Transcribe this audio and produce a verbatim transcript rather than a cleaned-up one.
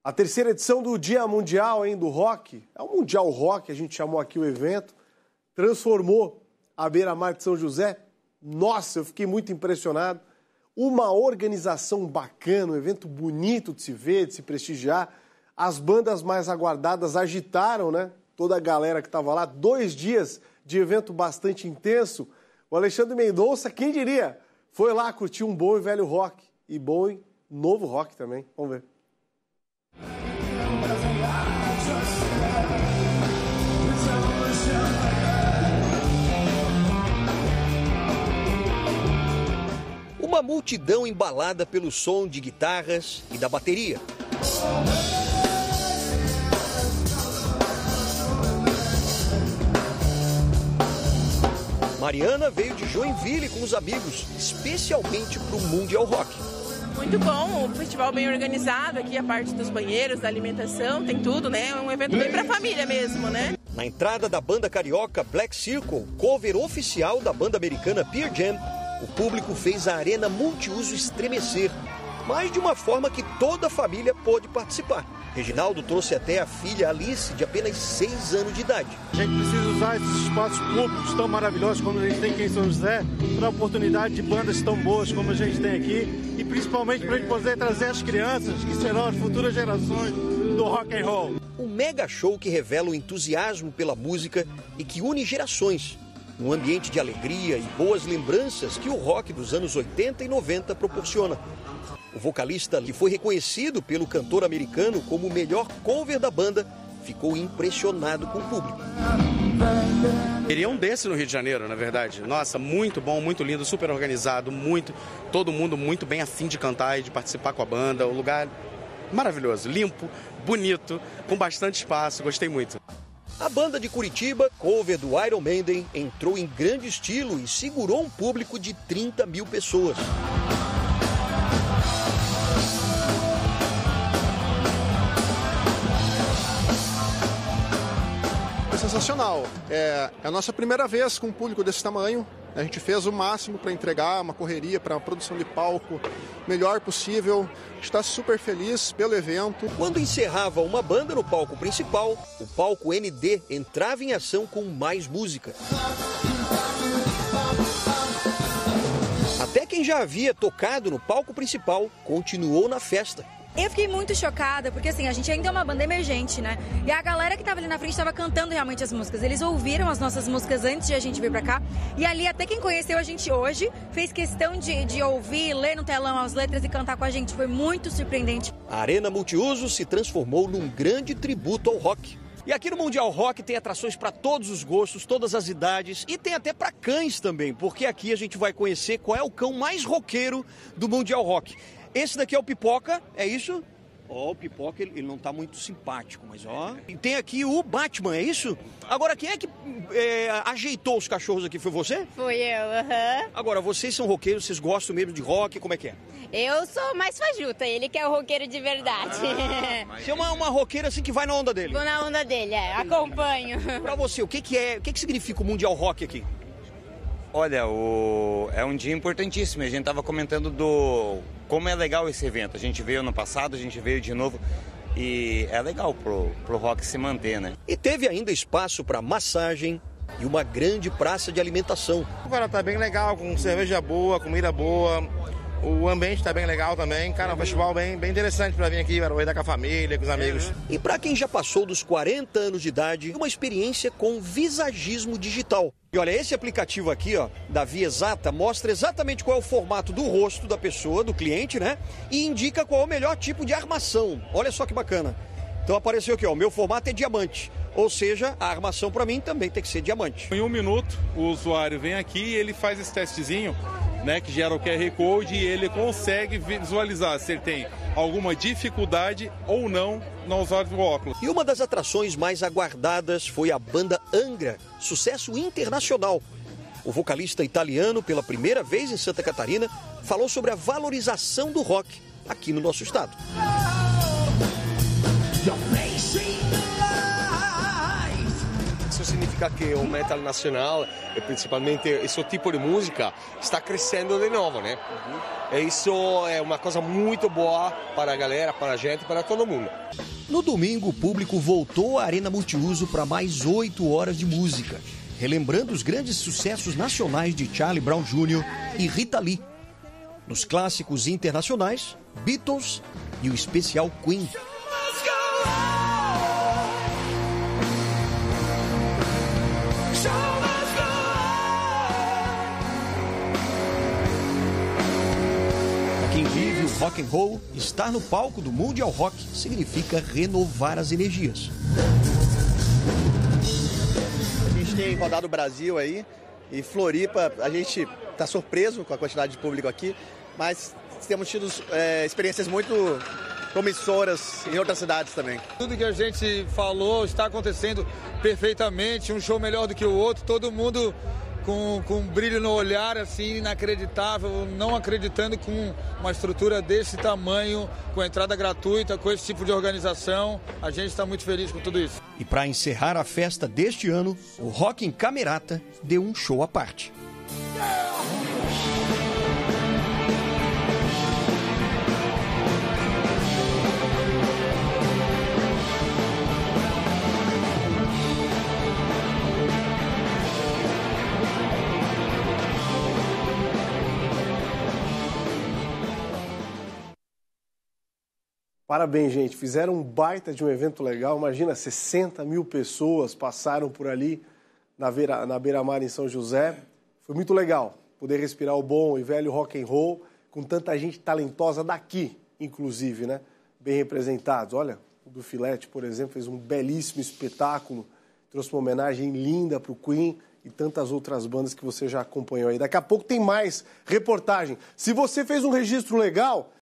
A terceira edição do Dia Mundial, hein, do Rock, é o Mundial Rock, a gente chamou aqui o evento, transformou a Beira-Mar de São José. Nossa, eu fiquei muito impressionado. Uma organização bacana, um evento bonito de se ver, de se prestigiar. As bandas mais aguardadas agitaram, né? Toda a galera que estava lá. Dois dias de evento bastante intenso. O Alexandre Mendonça, quem diria, foi lá curtir um bom e velho rock. E bom e novo rock também. Vamos ver. Uma multidão embalada pelo som de guitarras e da bateria. Mariana veio de Joinville com os amigos, especialmente para o Mundial Rock. Muito bom, um festival bem organizado aqui, a parte dos banheiros, da alimentação, tem tudo, né? É um evento bem para a família mesmo, né? Na entrada da banda carioca Black Circle, cover oficial da banda americana Pearl Jam, o público fez a arena multiuso estremecer, mas de uma forma que toda a família pôde participar. Reginaldo trouxe até a filha Alice, de apenas seis anos de idade. A gente precisa usar esses espaços públicos tão maravilhosos como a gente tem aqui em São José, para a oportunidade de bandas tão boas como a gente tem aqui, e principalmente para a gente poder trazer as crianças, que serão as futuras gerações do rock and roll. Um mega show que revela o entusiasmo pela música e que une gerações. Um ambiente de alegria e boas lembranças que o rock dos anos oitenta e noventa proporciona. O vocalista, que foi reconhecido pelo cantor americano como o melhor cover da banda, ficou impressionado com o público. Queria um desse no Rio de Janeiro, na verdade. Nossa, muito bom, muito lindo, super organizado, muito, todo mundo muito bem afim de cantar e de participar com a banda. O lugar maravilhoso, limpo, bonito, com bastante espaço, gostei muito. A banda de Curitiba, cover do Iron Maiden, entrou em grande estilo e segurou um público de trinta mil pessoas. É sensacional. É, é a nossa primeira vez com um público desse tamanho. A gente fez o máximo para entregar uma correria, para uma produção de palco melhor possível. Está super feliz pelo evento. Quando encerrava uma banda no palco principal, o palco N D entrava em ação com mais música. Até quem já havia tocado no palco principal continuou na festa. Eu fiquei muito chocada, porque assim, a gente ainda é uma banda emergente, né? E a galera que tava ali na frente tava cantando realmente as músicas. Eles ouviram as nossas músicas antes de a gente vir pra cá. E ali, até quem conheceu a gente hoje, fez questão de, de ouvir, ler no telão as letras e cantar com a gente. Foi muito surpreendente. A Arena Multiuso se transformou num grande tributo ao rock. E aqui no Mundial Rock tem atrações para todos os gostos, todas as idades e tem até para cães também, porque aqui a gente vai conhecer qual é o cão mais roqueiro do Mundial Rock. Esse daqui é o Pipoca, é isso? Ó, oh, o Pipoca, ele, ele não tá muito simpático, mas ó... E tem aqui o Batman, é isso? Agora, quem é que é, ajeitou os cachorros aqui? Foi você? Fui eu, aham. Uhum. Agora, vocês são roqueiros, vocês gostam mesmo de rock, como é que é? Eu sou mais fajuta, ele que é o roqueiro de verdade. Ah, você é uma, uma roqueira assim que vai na onda dele? Vou na onda dele, é, acompanho. Pra você, o que que é, o que que significa o Mundial Rock aqui? Olha, o... é um dia importantíssimo, a gente estava comentando do como é legal esse evento. A gente veio ano passado, a gente veio de novo e é legal pro, pro rock se manter, né? E teve ainda espaço para massagem e uma grande praça de alimentação. Agora tá bem legal, com cerveja boa, comida boa, o ambiente tá bem legal também. Cara, um festival bem, bem interessante para vir aqui, para aproveitar com a família, com os amigos. E para quem já passou dos quarenta anos de idade, uma experiência com visagismo digital. E olha, esse aplicativo aqui, ó, da Via Exata, mostra exatamente qual é o formato do rosto da pessoa, do cliente, né? E indica qual é o melhor tipo de armação. Olha só que bacana. Então apareceu aqui, ó, o meu formato é diamante. Ou seja, a armação para mim também tem que ser diamante. Em um minuto, o usuário vem aqui e ele faz esse testezinho, né, que gera o Q R Code e ele consegue visualizar se ele tem alguma dificuldade ou não no usuário do óculos. E uma das atrações mais aguardadas foi a banda Angra, sucesso internacional. O vocalista italiano, pela primeira vez em Santa Catarina, falou sobre a valorização do rock aqui no nosso estado. Seu significado música que o metal nacional, e principalmente esse tipo de música, está crescendo de novo, né? E isso é uma coisa muito boa para a galera, para a gente, para todo mundo. No domingo, o público voltou à Arena Multiuso para mais oito horas de música, relembrando os grandes sucessos nacionais de Charlie Brown Júnior e Rita Lee. Nos clássicos internacionais, Beatles e o especial Queen. Para quem vive o rock and roll, estar no palco do Mundial Rock significa renovar as energias. A gente tem rodado o Brasil aí e Floripa, a gente está surpreso com a quantidade de público aqui, mas temos tido é, experiências muito promissoras em outras cidades também. Tudo que a gente falou está acontecendo perfeitamente, um show melhor do que o outro, todo mundo com, com um brilho no olhar, assim, inacreditável, não acreditando com uma estrutura desse tamanho, com entrada gratuita, com esse tipo de organização. A gente está muito feliz com tudo isso. E para encerrar a festa deste ano, o Rock em Camerata deu um show à parte. Parabéns, gente. Fizeram um baita de um evento legal. Imagina, sessenta mil pessoas passaram por ali na, Beira, na Beira-Mar em São José. Foi muito legal poder respirar o bom e velho rock and roll com tanta gente talentosa daqui, inclusive, né? Bem representados. Olha, o do Filete, por exemplo, fez um belíssimo espetáculo, trouxe uma homenagem linda para o Queen e tantas outras bandas que você já acompanhou aí. Daqui a pouco tem mais reportagem. Se você fez um registro legal,